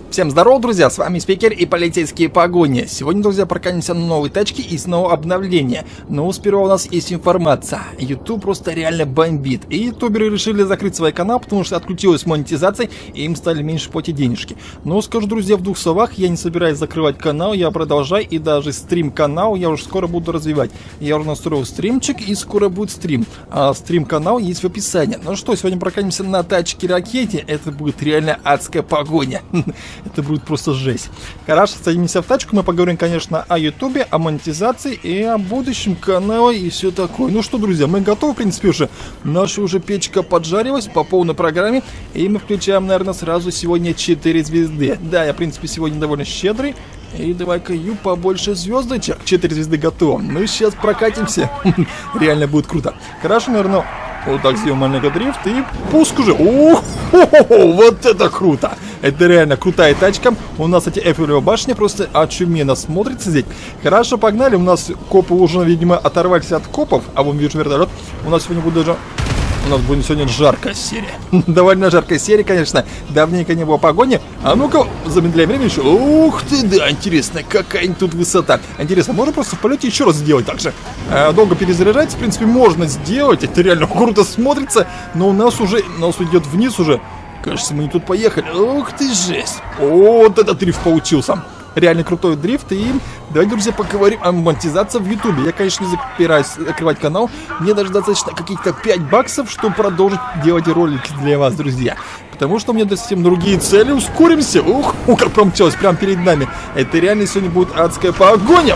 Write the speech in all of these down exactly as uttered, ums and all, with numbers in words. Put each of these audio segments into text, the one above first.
Всем здорово, друзья, с вами Спикер и полицейские погони. Сегодня, друзья, прокатимся на новые тачки и снова обновление. Но сперва у нас есть информация. YouTube просто реально бомбит. И ютуберы решили закрыть свой канал, потому что отключилась монетизация, и им стали меньше платить денежки. Но скажу, друзья, в двух словах, я не собираюсь закрывать канал, я продолжаю, и даже стрим-канал я уже скоро буду развивать. Я уже настроил стримчик, и скоро будет стрим. А стрим-канал есть в описании. Ну что, сегодня прокатимся на тачке-ракете. Это будет реально адская погоня. Это будет просто жесть. Хорошо, садимся в тачку, мы поговорим, конечно, о ютубе, о монетизации и о будущем канала и все такое. Ну что, друзья, мы готовы, в принципе, уже. Наша уже печка поджарилась по полной программе, и мы включаем, наверное, сразу сегодня четыре звезды. Да, я, в принципе, сегодня довольно щедрый. И давай-ка ю побольше звездочек. четыре звезды готово. Ну сейчас прокатимся. Реально будет круто. Хорошо, наверное. Вот так сделаем маленький дрифт и пуск уже. О, вот это круто. Это реально крутая тачка. У нас эти Эйфелева башня просто очуменно смотрится здесь. Хорошо, погнали. У нас копы уже, видимо, оторвались от копов. А вон вижу вертолет. У нас сегодня будет даже... У нас будет сегодня жаркая серия. Довольно жаркая серия, конечно. Давненько не было погони. А ну-ка, замедляем время еще. Ух ты, да, интересно, какая тут высота. Интересно, можно просто в полете еще раз сделать так же? А, долго перезаряжать, в принципе, можно сделать. Это реально круто смотрится. Но у нас уже, у нас идет вниз уже. Кажется, мы не тут поехали. Ух ты, жесть. Вот этот дрифт получился. Реально крутой дрифт. И давайте, друзья, поговорим о монетизации в ютубе. Я, конечно, не собираюсь открывать канал. Мне даже достаточно каких-то пять баксов, чтобы продолжить делать ролики для вас, друзья. Потому что у меня совсем другие цели. Ускоримся. Ух, как промчалось прямо перед нами. Это реально сегодня будет адская погоня.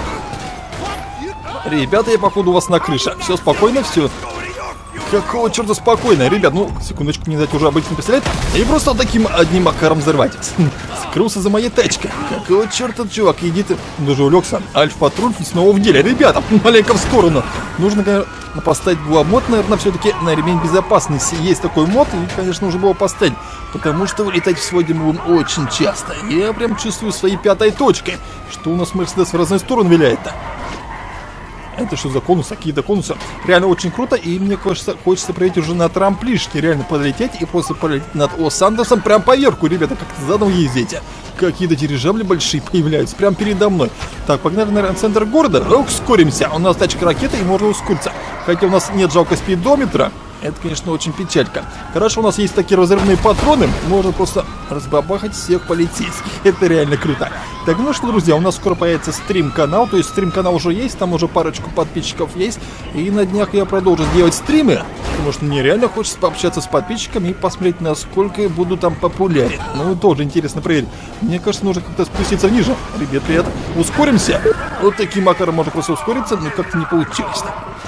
Ребята, я, походу, у вас на крыше. Все спокойно, все. Какого черта спокойно, ребят, ну, секундочку, мне дать уже обычный пистолет. И просто таким одним макаром взорвать. Скрылся за моей тачкой. Какого черта, чувак, иди ты. Даже улегся. Альфа-патруль снова в деле. Ребята, маленько в сторону. Нужно, конечно, поставить было мод, наверное, все-таки на ремень безопасности. Есть такой мод, и, конечно, нужно было поставить. Потому что вылетать в свой будем очень часто. Я прям чувствую своей пятой точкой. Что у нас Мерседес в разные стороны виляет-то. Это что за конусы? Какие-то конусы. Реально очень круто. И мне кажется, хочется проверить уже на трамплишке. Реально подлететь и просто полететь над Лос-Сантосом прям поверху. Ребята, как-то задом ездите. Какие-то дирижабли большие появляются прям передо мной. Так, погнали, наверное, в центр города. Ускоримся. У нас тачка ракеты и можно ускориться. Хотя у нас нет жалко спидометра. Это, конечно, очень печалька. Хорошо, у нас есть такие разрывные патроны. Можно просто разбабахать всех полицейских. Это реально круто. Так, ну что, друзья, у нас скоро появится стрим-канал. То есть стрим-канал уже есть, там уже парочку подписчиков есть. И на днях я продолжу делать стримы. Потому что мне реально хочется пообщаться с подписчиками и посмотреть, насколько я буду там популярен. Ну, тоже интересно проверить. Мне кажется, нужно как-то спуститься ниже. Ребят, привет. Ускоримся. Вот таким макаром можно просто ускориться, но как-то не получилось.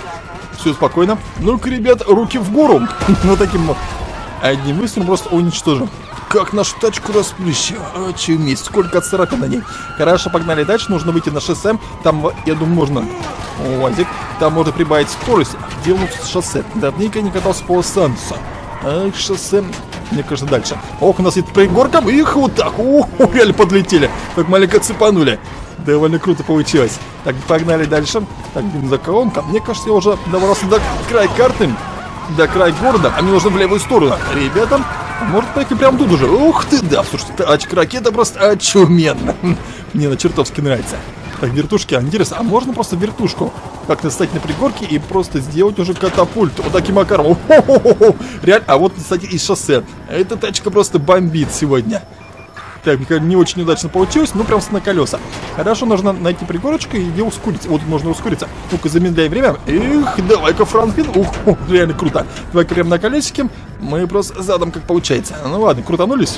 Все спокойно. Ну-ка, ребят, руки в гору. Ну, таким одним выстрелом просто уничтожим. Как нашу тачку расплющило. Очуметь, сколько царапин на ней. Хорошо, погнали дальше. Нужно выйти на шоссе. Там, я думаю, можно... УАЗик. Там можно прибавить скорость. Где у нас шоссе? Давненько не катался по Лос-Сантосу. Ах, шоссе... Мне кажется, дальше. Ох, у нас есть пригорка. Их вот так. О, реально подлетели. Так маленько цепанули. Довольно круто получилось. Так, погнали дальше. Так, бензоколонка. Мне кажется, я уже добрался до края карты. До края города. А мне нужно в левую сторону. Ребята, может пойти прямо тут уже. Ух ты, да. Слушайте, тачка ракета просто очуменно. Мне на чертовски нравится. Так, вертушки. Интересно, а можно просто вертушку как-то стать на пригорке и просто сделать уже катапульт? Вот таким макаром. Реально. А вот, кстати, и шоссе. Эта тачка просто бомбит сегодня. Так, не очень удачно получилось, но прям на колеса. Хорошо, нужно найти пригорочку и где ускориться. Вот можно ускориться. Ну-ка, замедляй время. Эх, давай-ка, Франклин. Ух, реально круто. Давай-ка прям на колесике. Мы просто задом как получается. Ну ладно, крутанулись.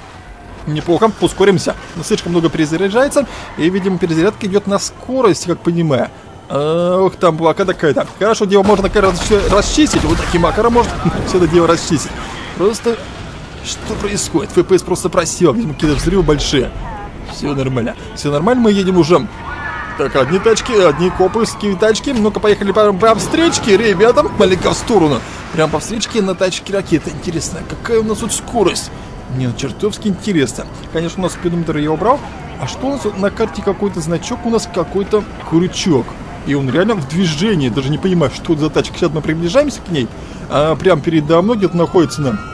Неплохо, ускоримся. Слишком много перезаряжается. И, видимо, перезарядка идет на скорость, как понимаю. Ох, там блока такая-то. Хорошо, дело можно, кажется, все расчистить. Вот таким макаром можно все это дело расчистить. Просто... Что происходит? эф пи эс просто просел, видимо, какие-то взрывы большие. Все нормально. Все нормально, мы едем уже. Так, одни тачки, одни коповские тачки. Ну-ка, поехали по, по встречке, ребятам. Маленько в сторону. Прям по встречке на тачке ракеты. Интересно, какая у нас тут скорость? Мне чертовски интересно. Конечно, у нас спидометр я убрал. А что у нас на карте? Какой-то значок, у нас какой-то крючок. И он реально в движении. Даже не понимаю, что это за тачка. Сейчас мы приближаемся к ней. А прям передо мной где-то находится нам.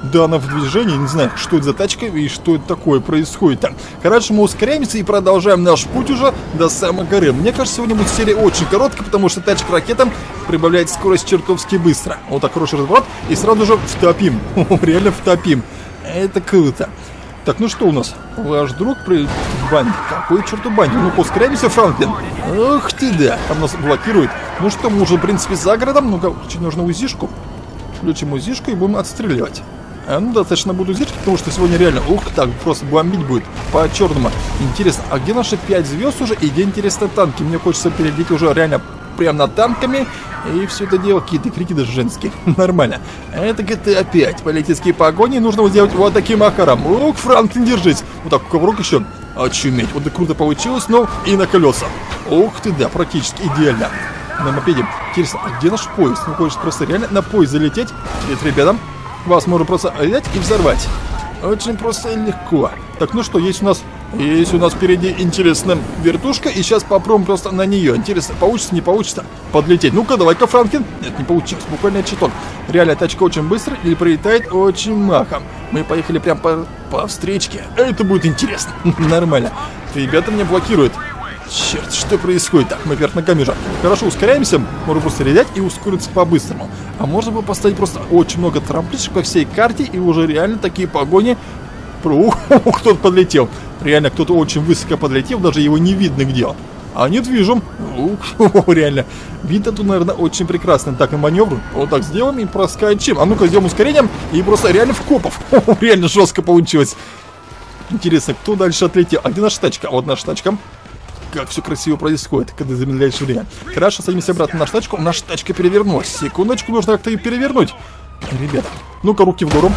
Да, она в движении, не знаю, что это за тачка и что это такое происходит там. Короче, мы ускоряемся и продолжаем наш путь уже до самой горы. Мне кажется, сегодня будет серия очень короткая, потому что тачка-ракета прибавляет скорость чертовски быстро. Вот так, хороший разворот, и сразу же втопим. Реально втопим. Это круто. Так, ну что у нас? Ваш друг при... Бандит. Какой черту бандит? Ну, ускоряемся, Франклин. Ох ты, да. Там нас блокирует. Ну что, мы уже, в принципе, за городом. Ну-ка, нужно УЗИшку. Включим УЗИшку и будем отстреливать. А, ну, достаточно буду УЗИшки, потому что сегодня реально, ух, так, просто бомбить будет по-черному. Интересно, а где наши пять звезд уже? И где, интересно, танки? Мне хочется перейти уже реально прямо над танками. И все это дело, какие-то крики даже женские. Нормально. Это джи ти эй пять. Политические погони нужно сделать вот таким макаром. Ух, Франклин, держись. Вот так, коврок еще. Очуметь. Вот это круто получилось, но и на колеса. Ух ты, да, практически идеально. На мопеде. Интересно, а где наш поезд? Ну, хочется просто реально на поезд залететь. Привет, ребятам. Вас можно просто взять и взорвать. Очень просто и легко. Так, ну что, есть у нас... Есть у нас впереди интересная вертушка, и сейчас попробуем просто на нее. Интересно, получится, не получится подлететь. Ну-ка, давай-ка, Франклин. Нет, не получилось, буквально читон. Реально, тачка очень быстро и прилетает очень махом. Мы поехали прям по, по встречке. Это будет интересно. Нормально. Ребята меня блокируют. Черт, что происходит? Так, мы вверх ногами же. Хорошо, ускоряемся. Можно просто лететь и ускориться по-быстрому. А можно было поставить просто очень много трамплишек по всей карте, и уже реально такие погони. Ух, кто-то подлетел. Реально, кто-то очень высоко подлетел, даже его не видно где. А нет, вижу. Ух, реально. Вид тут, наверное, очень прекрасный. Так, и маневр. Вот так сделаем и проскачем. А ну-ка, сделаем ускорением. И просто реально в копов. Реально жестко получилось. Интересно, кто дальше отлетел? А где наша тачка? Вот наша тачка. Как все красиво происходит, когда замедляешь время. Хорошо, садимся обратно на нашу тачку. Наша тачка перевернулась. Секундочку, нужно как-то ее перевернуть. Ребята, ну-ка, руки в гору.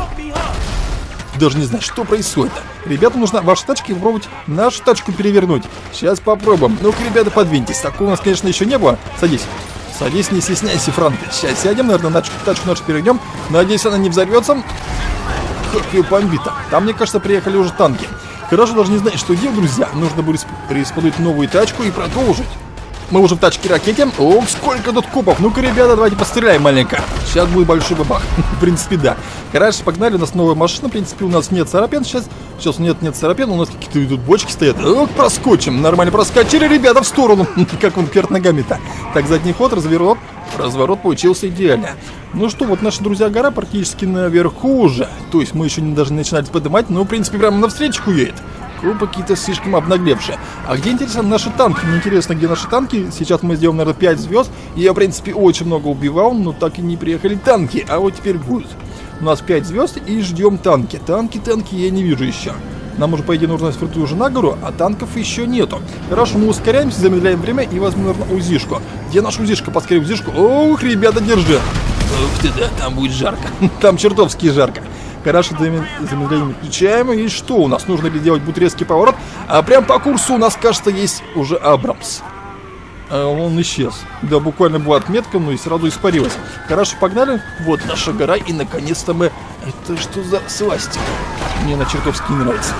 Даже не знаю, что происходит. Ребята, нужно ваши тачки попробовать нашу тачку перевернуть. Сейчас попробуем. Ну-ка, ребята, подвиньтесь. Такого у нас, конечно, еще не было. Садись. Садись, не стесняйся, Франк. Сейчас сядем, наверное, на тачку нашу перейдем. Надеюсь, она не взорвется. Как ее бомбит-то. Там, мне кажется, приехали уже танки. Хорошо, даже не знаю, что делать, друзья. Нужно будет респаудить новую тачку и продолжить. Мы уже в тачке-ракете. Ох, сколько тут копов. Ну-ка, ребята, давайте постреляем маленько. Сейчас будет большой бабах. В принципе, да. Короче, погнали. У нас новая машина. В принципе, у нас нет царапин сейчас. Сейчас нет, нет царапин. У нас какие-то тут бочки стоят. Ох, проскочим. Нормально проскочили, ребята, в сторону. Как он вверх ногами-то. Так, задний ход, разворот. Разворот получился идеально. Ну что, вот наши друзья гора практически наверху уже. То есть мы еще не даже начинали поднимать. Но, в принципе, прямо навстречу едет. Группа какие-то слишком обнаглевшие. А где, интересно, наши танки? Мне интересно, где наши танки. Сейчас мы сделаем, наверное, пять звезд. Я, в принципе, очень много убивал, но так и не приехали танки. А вот теперь будет. У нас пять звезд и ждем танки. Танки, танки я не вижу еще. Нам уже, по идее, нужно свернуть уже на гору, а танков еще нету. Хорошо, мы ускоряемся, замедляем время и возьмем, наверное, УЗИшку. Где наша УЗИшка? Поскорее УЗИшку. Ох, ребята, держи. Ух ты, да, там будет жарко. Там чертовски жарко. Хорошо, замедление включаем. И что у нас? Нужно ли делать будет резкий поворот? А прям по курсу у нас, кажется, есть уже Абрамс. А он исчез. Да, буквально была отметка, но и сразу испарилась. Хорошо, погнали. Вот наша гора, и наконец-то мы... Это что за свастика? Мне она чертовски не нравится.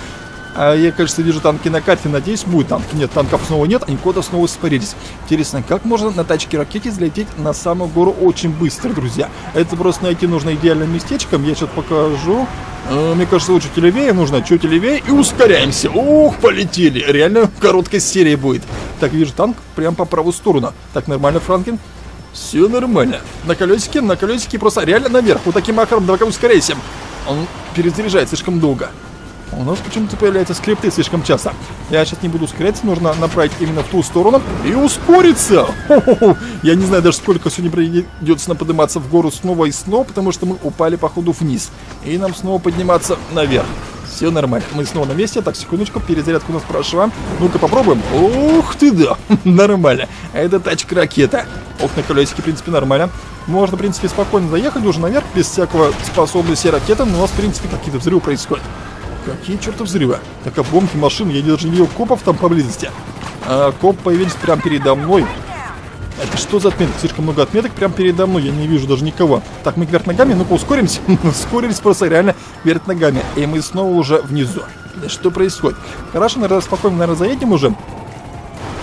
А я, кажется, вижу танки на карте. Надеюсь, будет танки. Нет, танков снова нет, они куда-то снова испарились. Интересно, как можно на тачке-ракете взлететь на самую гору очень быстро, друзья? Это просто найти нужно идеальным местечком. Я сейчас покажу. А, мне кажется, лучше левее нужно. Чуть левее и ускоряемся. Ух, полетели. Реально короткая серия будет. Так, вижу танк прям по правую сторону. Так, нормально, Франклин? Все нормально. На колесике, на колесике просто реально наверх. Вот таким макаром, давай-ка ускоряйся. Он перезаряжает слишком долго. У нас почему-то появляются скрипты слишком часто. Я сейчас не буду ускоряться, нужно направить именно в ту сторону и ускориться. Хо-хо-хо. Я не знаю даже, сколько сегодня придется нам подниматься в гору снова и снова, потому что мы упали, походу, вниз. И нам снова подниматься наверх. Все нормально. Мы снова на месте. Так, секундочку, перезарядка у нас прошла. Ну-ка попробуем. Ух ты, да. Нормально. Это тачка-ракета. Ох, на колесике, в принципе, нормально. Можно, в принципе, спокойно заехать уже наверх, без всякого способности ракеты. Но у нас, в принципе, какие-то взрывы происходят. Какие черты взрывы? Так, обломки машин, я даже не видел копов там поблизости. А коп появился прямо передо мной. Это что за отметок? Слишком много отметок прямо передо мной, я не вижу даже никого. Так, мы вверх ногами, ну-ка ускоримся. Ускорились просто реально вверх ногами. И мы снова уже внизу. Что происходит? Хорошо, наверное, спокойно, наверное, заедем уже.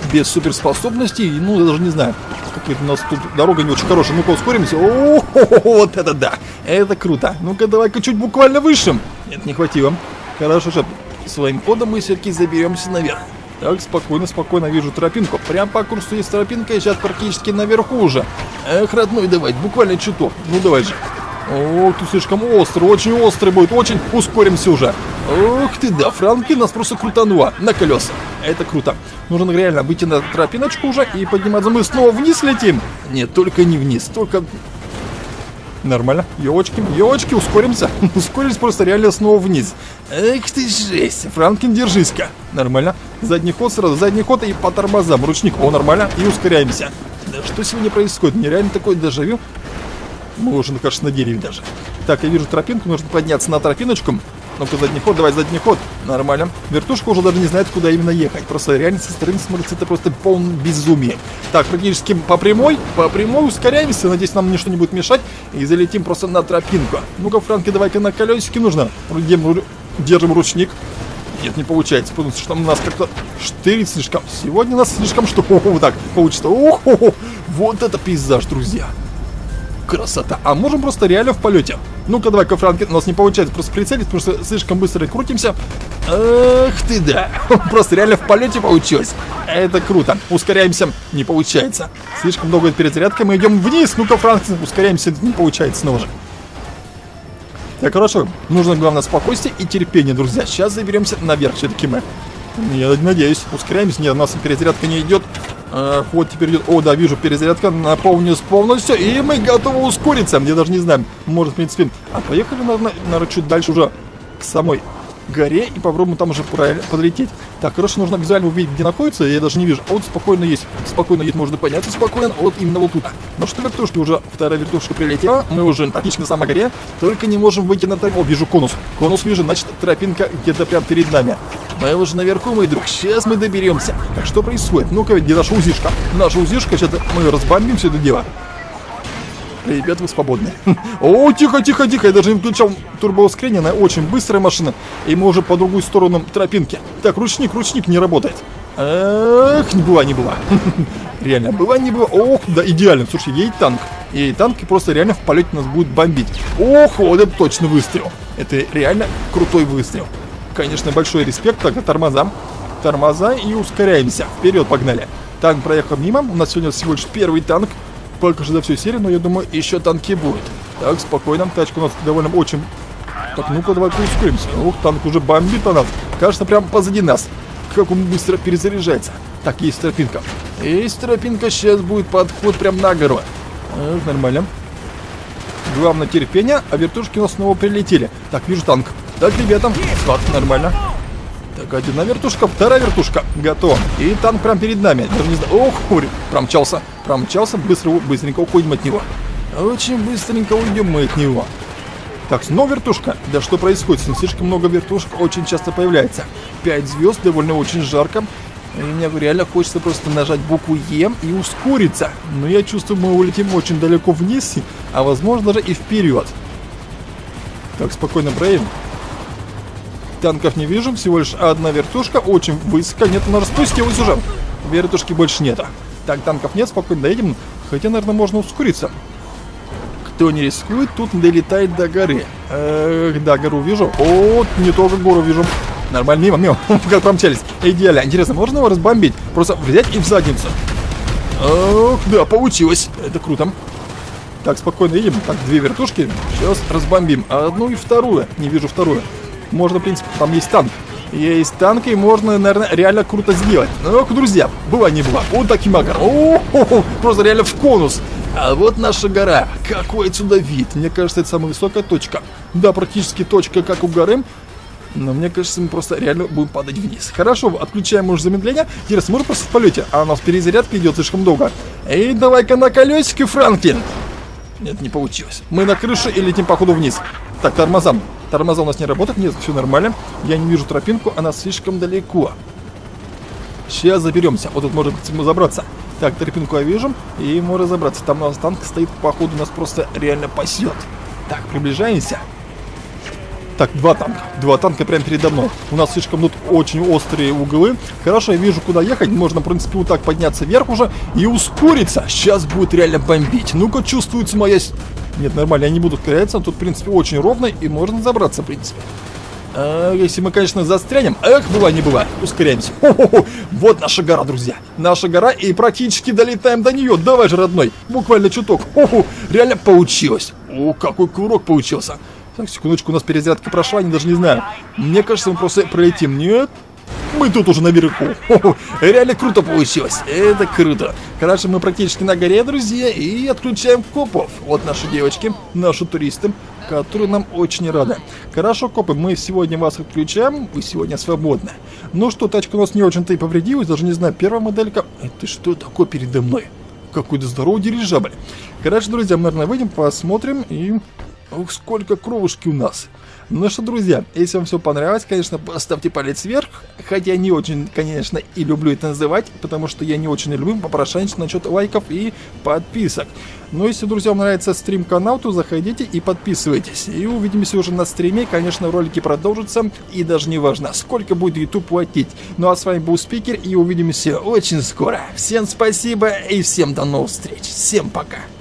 без суперспособностей. Ну, я даже не знаю. Какая-то у нас тут дорога не очень хорошая. Ну-ка, ускоримся. О, вот это да. Это круто. Ну-ка, давай-ка чуть буквально выше. Нет, не хватило. Хорошо, что своим ходом мы все-таки заберемся наверх. Так, спокойно, спокойно вижу тропинку. Прям по курсу есть тропинка, и сейчас практически наверху уже. Эх, родной, давай, буквально чуток. Ну, давай же. Ох, ты слишком острый, очень острый будет, очень ускоримся уже. Ух ты, да, Франклин нас просто крутанула на колеса. Это круто. Нужно реально выйти на тропиночку уже и подниматься. Мы снова вниз летим. Нет, только не вниз, только... Нормально. Елочки, елочки, ускоримся. Ускорились просто реально снова вниз. Эх ты жесть. Франклин, держись-ка. Нормально. Задний ход сразу, задний ход и по тормозам. Ручник, о, нормально. И ускоряемся. Да что сегодня происходит? Нереально такое дежавю. Мы уже, ну, кажется, на дереве даже. Так, я вижу тропинку, нужно подняться на тропиночку. Ну-ка, задний ход, давай задний ход. Нормально. Вертушка уже даже не знает, куда именно ехать. Просто реально со стороны смотрится, это просто полное безумие. Так, практически по прямой, по прямой ускоряемся. Надеюсь, нам ничто не будет мешать. И залетим просто на тропинку. Ну-ка, Франки, давай-ка на колесике нужно. Держим, держим ручник. Нет, не получается, потому что у нас как-то штырит слишком. Сегодня у нас слишком что? Вот так получится. Ох, вот это пейзаж, друзья. Красота. А можем просто реально в полете. Ну-ка, давай-ка, Франки, у нас не получается просто прицелить, потому что слишком быстро крутимся. Эх ты, да. Просто реально в полете получилось. Это круто. Ускоряемся. Не получается. Слишком долгая перезарядка. Мы идем вниз. Ну-ка, Франки, ускоряемся. Не получается снова же. Так, хорошо. Нужно, главное, спокойствие и терпение, друзья. Сейчас заберемся наверх все-таки мы. Я надеюсь. Ускоряемся. Нет, у нас перезарядка не идет. А, вот теперь идет. О, да, вижу, перезарядка наполнилась полностью. И мы готовы ускориться. Я даже не знаю. Может, в принципе. А поехали, наверное, наверное, чуть дальше уже к самой горе. И попробуем там уже правильно подлететь. Так, хорошо, нужно визуально увидеть, где находится. Я даже не вижу. А вот спокойно есть. Спокойно есть, можно подняться спокойно. Вот именно вот тут. Ну что, вертушки уже. Вторая вертушка прилетела. Мы уже практически на самой горе. Только не можем выйти на тропинку. О, вижу конус. Конус вижу, значит, тропинка где-то прямо перед нами. Мы уже наверху, мой друг. Сейчас мы доберемся. Так, что происходит? Ну-ка, где наша узишка? Наша узишка, сейчас мы разбомбим все это дело. Ребята, вы свободны. О, тихо, тихо, тихо. Я даже не включал турбоускорение. Она очень быстрая машина. И мы уже по другую сторону тропинки. Так, ручник, ручник не работает. Эх, не была, не была. Реально, была, не была. Ох, да, идеально. Слушай, ей танк. Ей танк и просто реально в полете нас будет бомбить. Ох, вот это точно выстрел. Это реально крутой выстрел. Конечно, большой респект. Так, тормоза. Тормоза и ускоряемся. Вперед, погнали. Танк проехал мимо. У нас сегодня всего лишь первый танк. Пока же за всю серию, но я думаю, еще танки будут. Так, спокойно. Тачка у нас довольно очень... Так, ну-ка, давай-ка ускоримся. Ух, танк уже бомбит на нас. Кажется, прямо позади нас. Как он быстро перезаряжается. Так, есть тропинка. Есть тропинка, сейчас будет подход прям на гору. Эх, нормально. Главное терпение, а вертушки у нас снова прилетели. Так, вижу танк. Так, ребята, схват, нормально. Так, одна вертушка, вторая вертушка. Готово. И танк прям перед нами. Даже не знаю. Ох, хури. Промчался. Промчался. Быстро, быстренько уходим от него. Очень быстренько уйдем мы от него. Так, снова вертушка. Да что происходит? Слишком много вертушек очень часто появляется. Пять звезд, довольно очень жарко. И мне реально хочется просто нажать букву Е и ускориться. Но я чувствую, мы улетим очень далеко вниз, а возможно даже и вперед. Так, спокойно проедем. Танков не вижу, всего лишь одна вертушка, очень высоко, нет, она распустилась уже. Вертушки больше нету. Так, танков нет, спокойно доедем, хотя, наверное, можно ускориться. Кто не рискует, тут долетает до горы. Эх, да, гору вижу. О, не только гору вижу. Нормально, мимо, мимо, как промчались. Идеально. Интересно, можно его разбомбить? Просто взять и в задницу. Ох, да, получилось. Это круто. Так, спокойно едем. Так, две вертушки. Сейчас разбомбим. Одну и вторую. Не вижу вторую. Можно, в принципе, там есть танк. Есть танк, и можно, наверное, реально круто сделать. Ну, друзья, была не была. Вот таким макаром. О-хо-хо, просто реально в конус. А вот наша гора. Какой отсюда вид. Мне кажется, это самая высокая точка. Да, практически точка, как у горы. Но мне кажется, мы просто реально будем падать вниз. Хорошо, отключаем уже замедление. Интересно, можно просто в полете? А у нас перезарядка идет слишком долго. Эй, давай-ка на колесике, Франклин. Нет, не получилось. Мы на крыше и летим, походу, вниз. Так, тормоза. Тормоза у нас не работают. Нет, все нормально. Я не вижу тропинку, она слишком далеко. Сейчас заберемся. Вот тут можно забраться. Так, тропинку я вижу. И можно забраться. Там у нас танк стоит, походу, нас просто реально пасет. Так, приближаемся. Так, два танка. Два танка прямо передо мной. У нас слишком тут очень острые углы. Хорошо, я вижу, куда ехать. Можно, в принципе, вот так подняться вверх уже и ускориться. Сейчас будет реально бомбить. Ну-ка, чувствуется моя... Нет, нормально, я не буду ускоряться. Тут, в принципе, очень ровно и можно забраться, в принципе. А, если мы, конечно, застрянем. Эх, бывай, не бывай. Ускоряемся. Хо-хо-хо. Вот наша гора, друзья. Наша гора, и практически долетаем до нее. Давай же, родной. Буквально чуток. Хо-хо. Реально получилось. О, какой курок получился. Так, секундочку, у нас перезарядка прошла, я даже не знаю. Мне кажется, мы просто пролетим. Нет? Мы тут уже наверху. Хо-хо. Реально круто получилось. Это круто. Короче, мы практически на горе, друзья, и отключаем копов. Вот наши девочки, наши туристы, которые нам очень рады. Хорошо, копы, мы сегодня вас отключаем, вы сегодня свободны. Ну что, тачка у нас не очень-то и повредилась, даже не знаю, первая моделька. Это что такое передо мной? Какой-то здоровый дирижабль. Короче, друзья, мы, наверное, выйдем, посмотрим и... Ух, сколько кровушки у нас. Ну что, друзья, если вам все понравилось, конечно, поставьте палец вверх. Хотя я не очень, конечно, и люблю это называть, потому что я не очень люблю попрошайничать насчет лайков и подписок. Но если, друзья, вам нравится стрим-канал, то заходите и подписывайтесь. И увидимся уже на стриме. Конечно, ролики продолжатся. И даже не важно, сколько будет YouTube платить. Ну а с вами был Спикер, и увидимся очень скоро. Всем спасибо и всем до новых встреч. Всем пока.